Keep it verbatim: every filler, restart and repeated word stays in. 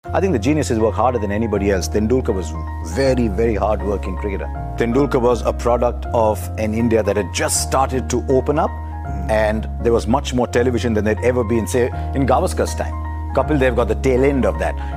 I think the geniuses work harder than anybody else. Tendulkar was very, very hard-working cricketer. Tendulkar was a product of an India that had just started to open up, mm. and there was much more television than there'd ever been, say, in Gavaskar's time. Kapil Dev got the tail end of that.